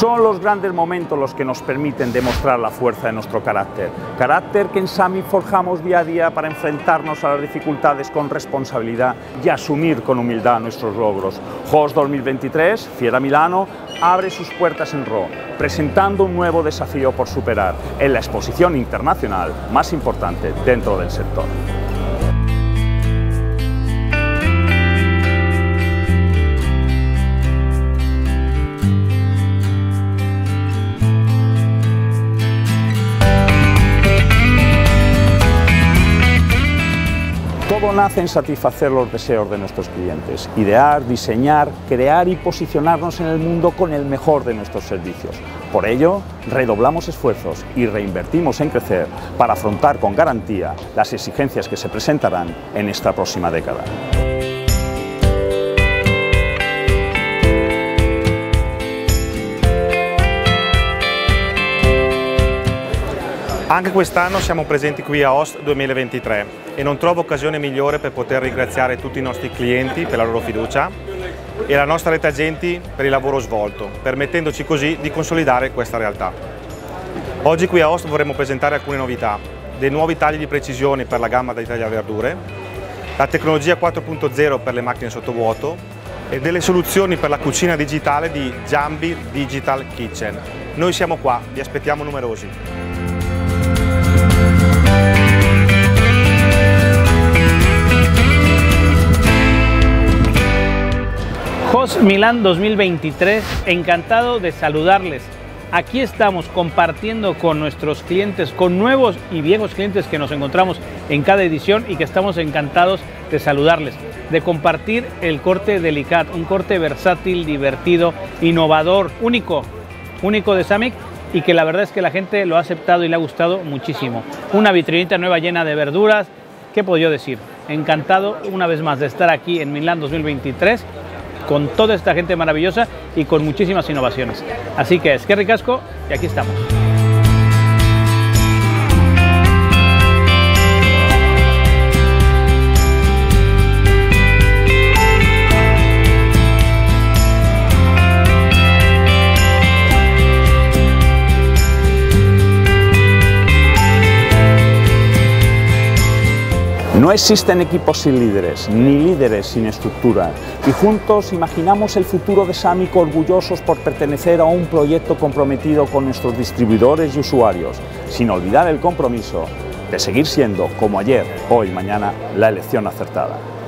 Son los grandes momentos los que nos permiten demostrar la fuerza de nuestro carácter. Carácter que en Sami forjamos día a día para enfrentarnos a las dificultades con responsabilidad y asumir con humildad nuestros logros. Juegos 2023, Fiera Milano, abre sus puertas en Rho, presentando un nuevo desafío por superar en la exposición internacional más importante dentro del sector. Todo nace en satisfacer los deseos de nuestros clientes, idear, diseñar, crear y posicionarnos en el mundo con el mejor de nuestros servicios. Por ello, redoblamos esfuerzos y reinvertimos en crecer para afrontar con garantía las exigencias que se presentarán en esta próxima década. Anche quest'anno siamo presenti qui a Host 2023 e non trovo occasione migliore per poter ringraziare tutti i nostri clienti per la loro fiducia e la nostra rete agenti per il lavoro svolto, permettendoci così di consolidare questa realtà. Oggi qui a Host vorremmo presentare alcune novità, dei nuovi tagli di precisione per la gamma dei tagliaverdure, la tecnologia 4.0 per le macchine sottovuoto e delle soluzioni per la cucina digitale di Giambi Digital Kitchen. Noi siamo qua, vi aspettiamo numerosi. Host Milán 2023, encantado de saludarles. Aquí estamos compartiendo con nuestros clientes, con nuevos y viejos clientes que nos encontramos en cada edición y que estamos encantados de saludarles, de compartir el corte Delicat, un corte versátil, divertido, innovador, único de Samick, y que la verdad es que la gente lo ha aceptado y le ha gustado muchísimo. Una vitrinita nueva llena de verduras, ¿qué puedo yo decir? Encantado una vez más de estar aquí en Milán 2023 con toda esta gente maravillosa y con muchísimas innovaciones. Así que es que ricasco y aquí estamos. No existen equipos sin líderes, ni líderes sin estructura, y juntos imaginamos el futuro de Samick orgullosos por pertenecer a un proyecto comprometido con nuestros distribuidores y usuarios, sin olvidar el compromiso de seguir siendo, como ayer, hoy, mañana, la elección acertada.